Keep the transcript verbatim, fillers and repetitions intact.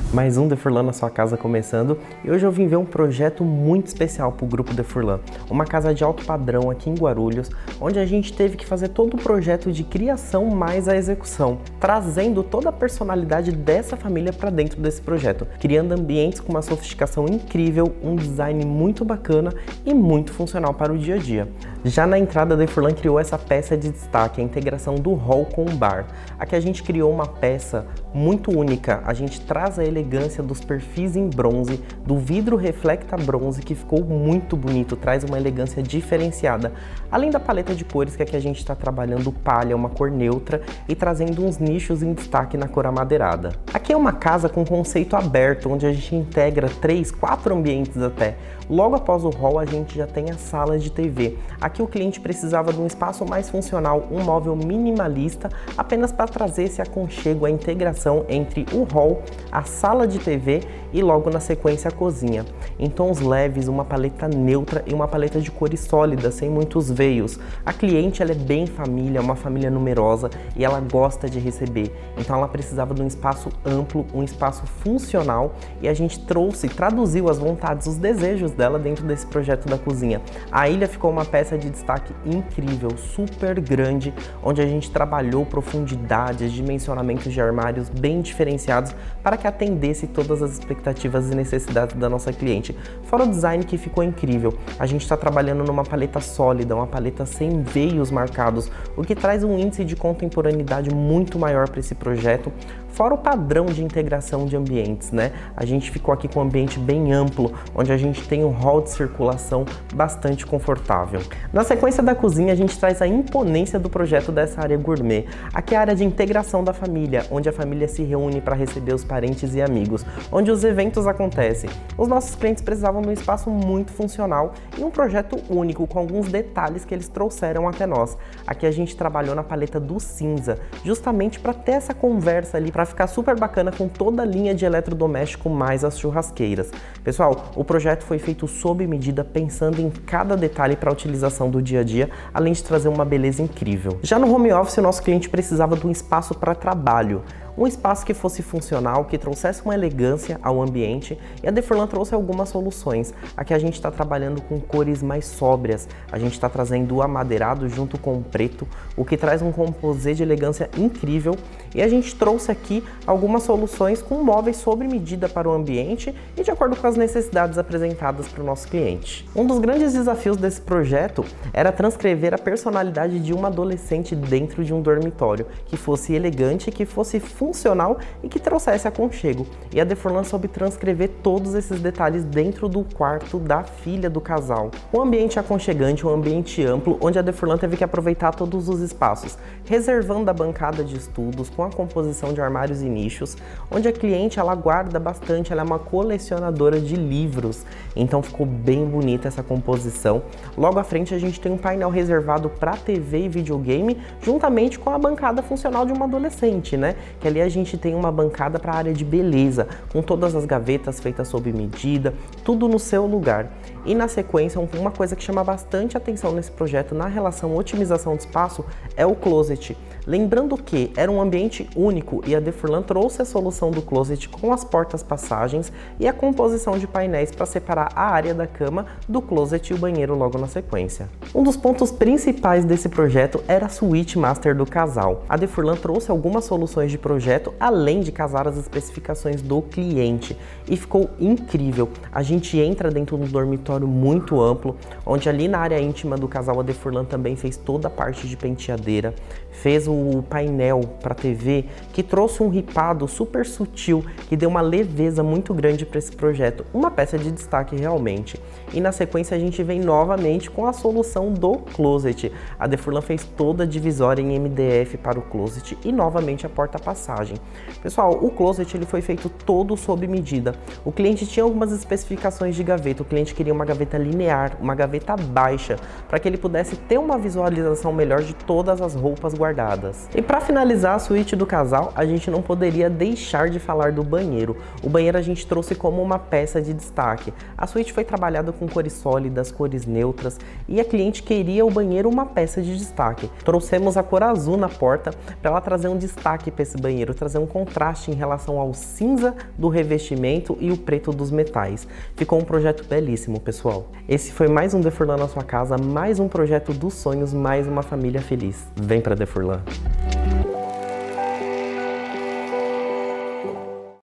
Mais um Defurlan na sua casa começando, e hoje eu vim ver um projeto muito especial para o grupo Defurlan. Uma casa de alto padrão aqui em Guarulhos, onde a gente teve que fazer todo o projeto de criação mais a execução, trazendo toda a personalidade dessa família para dentro desse projeto, criando ambientes com uma sofisticação incrível, um design muito bacana e muito funcional para o dia a dia. Já na entrada, a Defurlan criou essa peça de destaque, a integração do hall com o bar. Aqui a gente criou uma peça muito única, a gente traz a elegância dos perfis em bronze, do vidro reflecta bronze, que ficou muito bonito, traz uma elegância diferenciada. Além da paleta de cores, que aqui a gente está trabalhando palha, uma cor neutra, e trazendo uns nichos em destaque na cor amadeirada. Aqui é uma casa com conceito aberto, onde a gente integra três, quatro ambientes até. Logo após o hall, a gente já tem a sala de T V. Aqui o cliente precisava de um espaço mais funcional, um móvel minimalista, apenas para trazer esse aconchego, a integração entre o hall, a sala de T V e logo na sequência a cozinha. Em tons leves, uma paleta neutra e uma paleta de cores sólidas, sem muitos veios. A cliente ela é bem família, uma família numerosa e ela gosta de receber. Então ela precisava de um espaço amplo, um espaço funcional, e a gente trouxe, traduziu as vontades, os desejos dela dentro desse projeto da cozinha. A ilha ficou uma peça de destaque incrível, super grande, onde a gente trabalhou profundidades, dimensionamentos de armários bem diferenciados para que atendesse todas as expectativas e necessidades da nossa cliente. Fora o design, que ficou incrível, a gente está trabalhando numa paleta sólida, uma paleta sem veios marcados, o que traz um índice de contemporaneidade muito maior para esse projeto. Fora o padrão de integração de ambientes, né? A gente ficou aqui com um ambiente bem amplo, onde a gente tem um hall de circulação bastante confortável. Na sequência da cozinha, a gente traz a imponência do projeto dessa área gourmet. Aqui é a área de integração da família, onde a família se reúne para receber os parentes e amigos, onde os eventos acontecem. Os nossos clientes precisavam de um espaço muito funcional e um projeto único, com alguns detalhes que eles trouxeram até nós. Aqui a gente trabalhou na paleta do cinza, justamente para ter essa conversa ali, para ficar super bacana com toda a linha de eletrodoméstico mais as churrasqueiras. Pessoal, o projeto foi feito sob medida, pensando em cada detalhe para a utilização do dia a dia, além de trazer uma beleza incrível. Já no home office, o nosso cliente precisava de um espaço para trabalho. Um espaço que fosse funcional, que trouxesse uma elegância ao ambiente, e a Defurlan trouxe algumas soluções. Aqui a gente está trabalhando com cores mais sóbrias, a gente está trazendo o amadeirado junto com o preto, o que traz um composê de elegância incrível, e a gente trouxe aqui algumas soluções com móveis sob medida para o ambiente e de acordo com as necessidades apresentadas para o nosso cliente. Um dos grandes desafios desse projeto era transcrever a personalidade de uma adolescente dentro de um dormitório, que fosse elegante, que fosse funcional funcional e que trouxesse aconchego. E a Defurlan soube transcrever todos esses detalhes dentro do quarto da filha do casal. Um ambiente aconchegante, um ambiente amplo, onde a Defurlan teve que aproveitar todos os espaços, reservando a bancada de estudos com a composição de armários e nichos, onde a cliente ela guarda bastante, ela é uma colecionadora de livros, então ficou bem bonita essa composição. Logo à frente a gente tem um painel reservado para T V e videogame, juntamente com a bancada funcional de uma adolescente, né? Que ali a gente tem uma bancada para a área de beleza, com todas as gavetas feitas sob medida, tudo no seu lugar. E na sequência, uma coisa que chama bastante atenção nesse projeto na relação otimização de espaço é o closet. Lembrando que era um ambiente único e a Defurlan trouxe a solução do closet com as portas passagens e a composição de painéis para separar a área da cama do closet e o banheiro logo na sequência. Um dos pontos principais desse projeto era a suíte master do casal. A Defurlan trouxe algumas soluções de projeto, além de casar as especificações do cliente, e ficou incrível. A gente entra dentro de um dormitório muito amplo, onde ali na área íntima do casal a Defurlan também fez toda a parte de penteadeira, fez o painel para T V, que trouxe um ripado super sutil, que deu uma leveza muito grande para esse projeto, uma peça de destaque realmente. E na sequência a gente vem novamente com a solução do closet. A Defurlan fez toda a divisória em M D F para o closet e novamente a porta passagem. Pessoal, o closet ele foi feito todo sob medida. O cliente tinha algumas especificações de gaveta, o cliente queria uma gaveta linear, uma gaveta baixa, para que ele pudesse ter uma visualização melhor de todas as roupas guardadas. entradas. E para finalizar a suíte do casal, a gente não poderia deixar de falar do banheiro. O banheiro a gente trouxe como uma peça de destaque. A suíte foi trabalhada com cores sólidas, cores neutras, e a cliente queria o banheiro uma peça de destaque. Trouxemos a cor azul na porta para ela trazer um destaque para esse banheiro, trazer um contraste em relação ao cinza do revestimento e o preto dos metais. Ficou um projeto belíssimo, pessoal. Esse foi mais um Defurlan na sua casa, mais um projeto dos sonhos, mais uma família feliz. Vem para Defurlan!